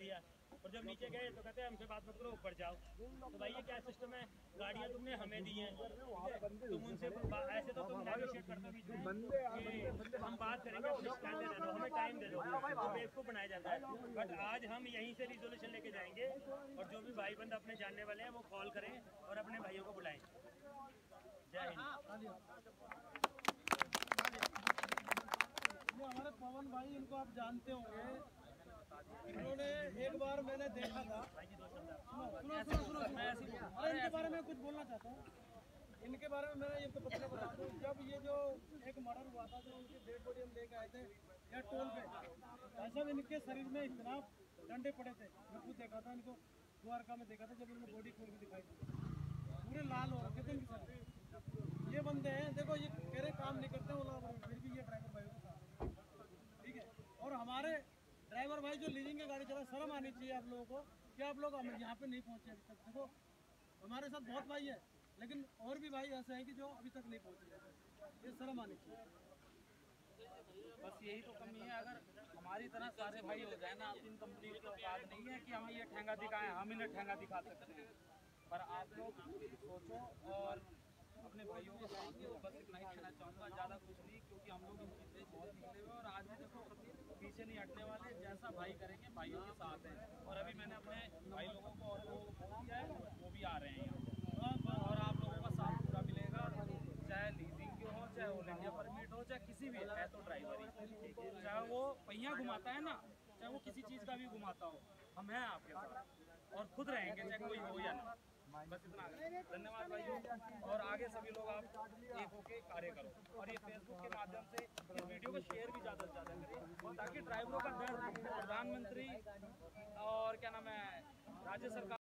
दिया, और जब नीचे गए तो कहते हैं हमसे बात मत करो, ऊपर जाओ। तो भाई ये क्या सिस्टम है, गाड़ियाँ तुमने हमें दी हैं, तुम उनसे ऐसे तो तुम नेगोशिएट करते हो बीच में, हम बात करेंगे, अपनी शिकायत दे दो, हमें टाइम दे दो, तो बेवकूफ़ बनाया जाता है। बट आज हम यहीं से रिजोल्यूशन लेके जाएंगे, और जो भी भाई बंद अपने जानने वाले हैं वो कॉल करें और अपने भाइयों को बुलाएं। जय हिंद। ये हमारे पवन भाई, इनको आप जानते होंगे, इन्होंने एक बार मैंने देखा था, सुनो, अरे इनके बारे में कुछ बोलना चाहता हूँ। इनके बारे में मैं ये तो बता दूँ, जब ये जो एक मर्डर हुआ था, जो उनकी डेड बॉडी हम लेके आए थे या टोल पे, ऐसा इनके शरीर में इतना डंडे पड़े थे, मैं खुद देखा था इनको, द्वारका में देखा था जब इन्होंने बॉडी खोल के दिखाई थी, पूरे लाल हो रखे थे इनके साथ। ये बंदे हैं, देखो ये कह रहे काम नहीं करते ओला, फिर भी ये ड्राइवर भाई के साथ, ठीक है। और हमारे ड्राइवर भाई जो लीजिंग की गाड़ी चला, शर्म आनी चाहिए आप लोगों को कि आप लोग यहाँ पे नहीं पहुँचे अभी तक। देखो हमारे साथ बहुत भाई है, लेकिन और भी भाई ऐसे हैं कि जो अभी तक नहीं पहुँचे, ये शर्म आनी चाहिए। बस यही तो कमी है, अगर हमारी तरह सारे भाई हो जाए ना, इन कंपनी की औकात नहीं है कि हम ये ठेंगा दिखाएं, हम इन्हें ठेंगा दिखा सकते हैं। पर आप लोग सोचो और अपने भाइयों को साथ दो, बस इतना ही कहना चाहूँगा, ज़्यादा कुछ नहीं, क्योंकि हम लोग इन चीज़ें बहुत निकले हुए और आज भी देखो पीछे नहीं हटने वाले, जैसा भाई करेंगे भाइयों के साथ हैं। और अभी मैंने अपने भाई लोगों को और लोगों को बोल दिया है, वो भी आ रहे हैं यहाँ, और आप लोगों का साथ पूरा मिलेगा, चाहे लीजिंग के हो, चाहे ऑल इंडिया परमिट हो, चाहे किसी भी है तो ड्राइवर ही, चाहे वो पहिया घुमाता है ना, चाहे वो किसी चीज़ का भी घुमाता हो, हम हैं आपके साथ और खुद रहेंगे, चाहे कोई हो या ना। बस इतना। धन्यवाद भाइयों, और आगे सभी लोग आप एक होके कार्य करो, और ये फेसबुक के माध्यम से इस वीडियो को शेयर भी ज़्यादा से ज़्यादा करें, ताकि ड्राइवरों का डर प्रधानमंत्री और क्या नाम है राज्य सरकार